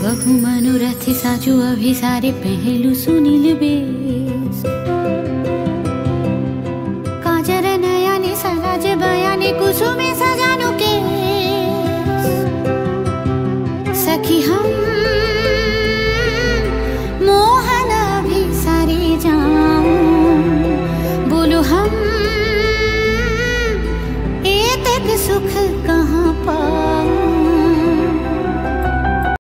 बहु मनोरथ साजू अभिसारे पहलू सुनील बेस काजर नयने सराज बयाने कुसुमे सजानु के सखी हम मोहन अभिसारे जाऊं बोलो हम ए तक सुख कहाँ पाऊं।